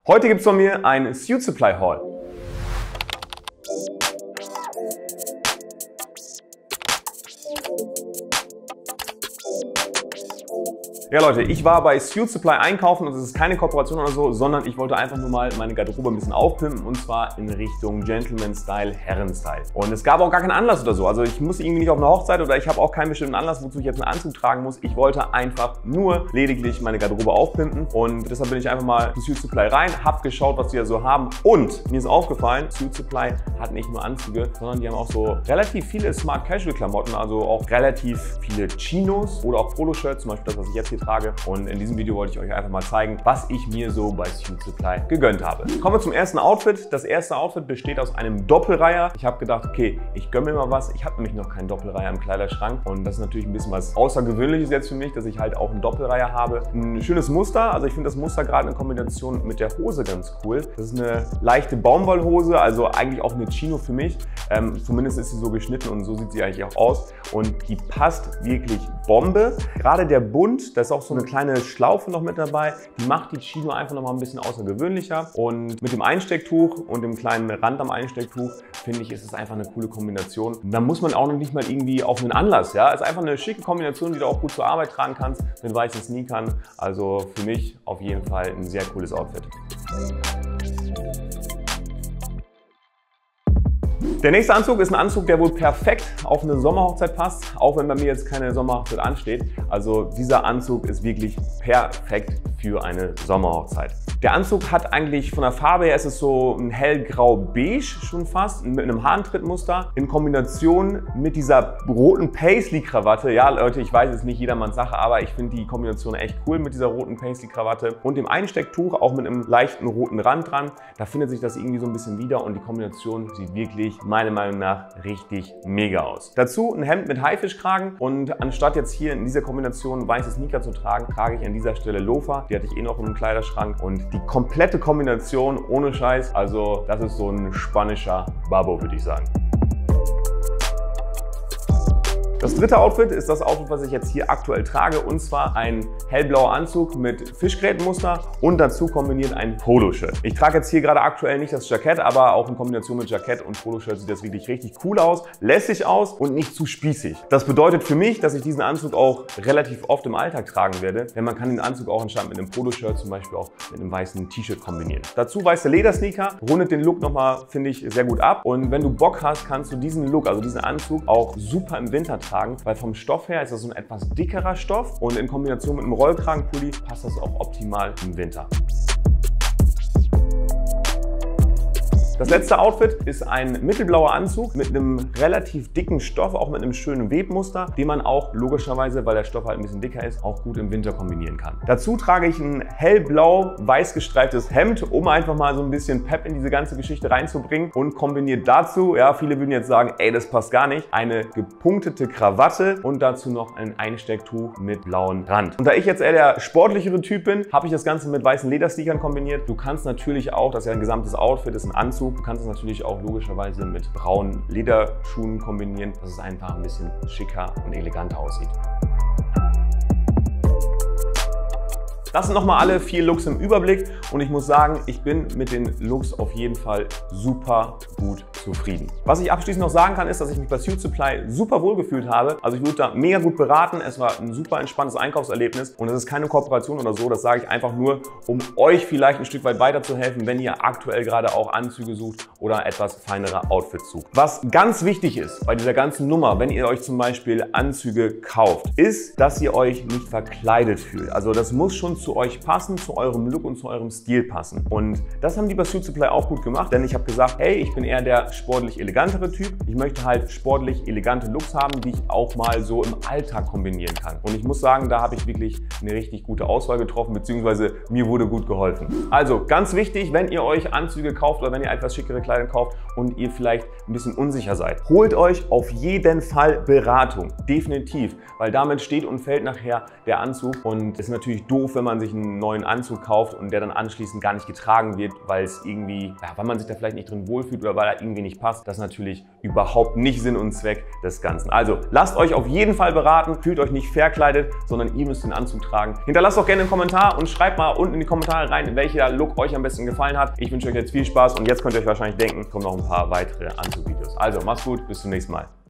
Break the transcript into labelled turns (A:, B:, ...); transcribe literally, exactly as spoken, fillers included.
A: Heute gibt es von mir ein Suit Supply Haul. Ja Leute, ich war bei Suit Supply einkaufen und es ist keine Kooperation oder so, sondern ich wollte einfach nur mal meine Garderobe ein bisschen aufpimpen und zwar in Richtung Gentleman Style, Herren Style. Und es gab auch gar keinen Anlass oder so, also ich muss irgendwie nicht auf eine Hochzeit oder ich habe auch keinen bestimmten Anlass, wozu ich jetzt einen Anzug tragen muss. Ich wollte einfach nur lediglich meine Garderobe aufpimpen und deshalb bin ich einfach mal zu Suit Supply rein, habe geschaut, was die da so haben und mir ist aufgefallen, Suit Supply hat nicht nur Anzüge, sondern die haben auch so relativ viele Smart Casual Klamotten, also auch relativ viele Chinos oder auch Poloshirts, zum Beispiel das, was ich jetzt hier trage. Und in diesem Video wollte ich euch einfach mal zeigen, was ich mir so bei Suit Supply gegönnt habe. Kommen wir zum ersten Outfit. Das erste Outfit besteht aus einem Doppelreiher. Ich habe gedacht, okay, ich gönne mir mal was. Ich habe nämlich noch keinen Doppelreiher im Kleiderschrank und das ist natürlich ein bisschen was Außergewöhnliches jetzt für mich, dass ich halt auch einen Doppelreiher habe. Ein schönes Muster, also ich finde das Muster gerade in Kombination mit der Hose ganz cool. Das ist eine leichte Baumwollhose, also eigentlich auch eine Chino für mich. Ähm, zumindest ist sie so geschnitten und so sieht sie eigentlich auch aus und die passt wirklich Bombe. Gerade der Bund, das ist auch so eine kleine Schlaufe noch mit dabei, die macht die Chino einfach noch mal ein bisschen außergewöhnlicher und mit dem Einstecktuch und dem kleinen Rand am Einstecktuch finde ich, ist es einfach eine coole Kombination. Da muss man auch noch nicht mal irgendwie auf einen Anlass, ja, es ist einfach eine schicke Kombination, die du auch gut zur Arbeit tragen kannst mit weißen Sneakern, also für mich auf jeden Fall ein sehr cooles Outfit. Der nächste Anzug ist ein Anzug, der wohl perfekt auf eine Sommerhochzeit passt, auch wenn bei mir jetzt keine Sommerhochzeit ansteht. Also dieser Anzug ist wirklich perfekt für eine Sommerhochzeit. Der Anzug hat eigentlich von der Farbe her, ist es so ein hellgrau-beige schon fast, mit einem Hahntrittmuster in Kombination mit dieser roten Paisley-Krawatte. Ja Leute, ich weiß, es ist nicht jedermanns Sache, aber ich finde die Kombination echt cool mit dieser roten Paisley-Krawatte und dem Einstecktuch, auch mit einem leichten roten Rand dran. Da findet sich das irgendwie so ein bisschen wieder und die Kombination sieht wirklich meiner Meinung nach richtig mega aus. Dazu ein Hemd mit Haifischkragen und anstatt jetzt hier in dieser Kombination weiße Sneaker zu tragen, trage ich an dieser Stelle Loafer. Die hatte ich eh noch im Kleiderschrank und die komplette Kombination ohne Scheiß, also das ist so ein spanischer Babbo, würde ich sagen. Das dritte Outfit ist das Outfit, was ich jetzt hier aktuell trage und zwar ein hellblauer Anzug mit Fischgrätenmuster und dazu kombiniert ein Poloshirt. Ich trage jetzt hier gerade aktuell nicht das Jackett, aber auch in Kombination mit Jackett und Poloshirt sieht das wirklich richtig cool aus, lässig aus und nicht zu spießig. Das bedeutet für mich, dass ich diesen Anzug auch relativ oft im Alltag tragen werde, denn man kann den Anzug auch anstatt mit einem Poloshirt zum Beispiel auch mit einem weißen T-Shirt kombinieren. Dazu weiße Ledersneaker, rundet den Look nochmal, finde ich, sehr gut ab und wenn du Bock hast, kannst du diesen Look, also diesen Anzug auch super im Winter tragen. Weil vom Stoff her ist das so ein etwas dickerer Stoff und in Kombination mit einem Rollkragenpulli passt das auch optimal im Winter. Das letzte Outfit ist ein mittelblauer Anzug mit einem relativ dicken Stoff, auch mit einem schönen Webmuster, den man auch logischerweise, weil der Stoff halt ein bisschen dicker ist, auch gut im Winter kombinieren kann. Dazu trage ich ein hellblau weiß gestreiftes Hemd, um einfach mal so ein bisschen Pep in diese ganze Geschichte reinzubringen und kombiniert dazu, ja, viele würden jetzt sagen, ey, das passt gar nicht, eine gepunktete Krawatte und dazu noch ein Einstecktuch mit blauem Rand. Und da ich jetzt eher der sportlichere Typ bin, habe ich das Ganze mit weißen Ledersneakern kombiniert. Du kannst natürlich auch, das ist ja ein gesamtes Outfit, ist ein Anzug, du kannst es natürlich auch logischerweise mit braunen Lederschuhen kombinieren, dass es einfach ein bisschen schicker und eleganter aussieht. Das sind nochmal alle vier Looks im Überblick und ich muss sagen, ich bin mit den Looks auf jeden Fall super gut zufrieden. Was ich abschließend noch sagen kann, ist, dass ich mich bei Suit Supply super wohl gefühlt habe. Also ich wurde da mega gut beraten, es war ein super entspanntes Einkaufserlebnis und es ist keine Kooperation oder so, das sage ich einfach nur, um euch vielleicht ein Stück weit weiterzuhelfen, wenn ihr aktuell gerade auch Anzüge sucht oder etwas feinere Outfits sucht. Was ganz wichtig ist bei dieser ganzen Nummer, wenn ihr euch zum Beispiel Anzüge kauft, ist, dass ihr euch nicht verkleidet fühlt. Also das muss schon zu euch passen, zu eurem Look und zu eurem Stil passen. Und das haben die bei Suit Supply auch gut gemacht, denn ich habe gesagt, hey, ich bin eher der sportlich elegantere Typ. Ich möchte halt sportlich elegante Looks haben, die ich auch mal so im Alltag kombinieren kann. Und ich muss sagen, da habe ich wirklich eine richtig gute Auswahl getroffen, beziehungsweise mir wurde gut geholfen. Also ganz wichtig, wenn ihr euch Anzüge kauft oder wenn ihr etwas schickere Kleidung kauft und ihr vielleicht ein bisschen unsicher seid, holt euch auf jeden Fall Beratung. Definitiv, weil damit steht und fällt nachher der Anzug und es ist natürlich doof, wenn man man sich einen neuen Anzug kauft und der dann anschließend gar nicht getragen wird, weil es irgendwie, ja, weil man sich da vielleicht nicht drin wohlfühlt oder weil er irgendwie nicht passt. Das ist natürlich überhaupt nicht Sinn und Zweck des Ganzen. Also lasst euch auf jeden Fall beraten, fühlt euch nicht verkleidet, sondern ihr müsst den Anzug tragen. Hinterlasst auch gerne einen Kommentar und schreibt mal unten in die Kommentare rein, welcher Look euch am besten gefallen hat. Ich wünsche euch jetzt viel Spaß und jetzt könnt ihr euch wahrscheinlich denken, kommen noch ein paar weitere Anzugvideos. Also macht's gut, bis zum nächsten Mal.